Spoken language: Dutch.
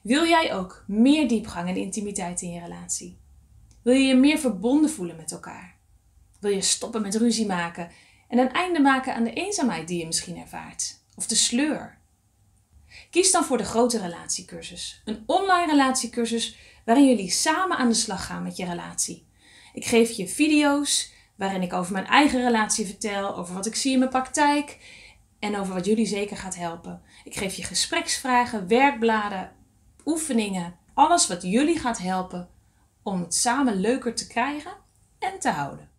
Wil jij ook meer diepgang en intimiteit in je relatie? Wil je je meer verbonden voelen met elkaar? Wil je stoppen met ruzie maken en een einde maken aan de eenzaamheid die je misschien ervaart? Of de sleur? Kies dan voor de Grote Relatiecursus. Een online relatiecursus waarin jullie samen aan de slag gaan met je relatie. Ik geef je video's waarin ik over mijn eigen relatie vertel, over wat ik zie in mijn praktijk en over wat jullie zeker gaat helpen. Ik geef je gespreksvragen, werkbladen, oefeningen, alles wat jullie gaat helpen om het samen leuker te krijgen en te houden.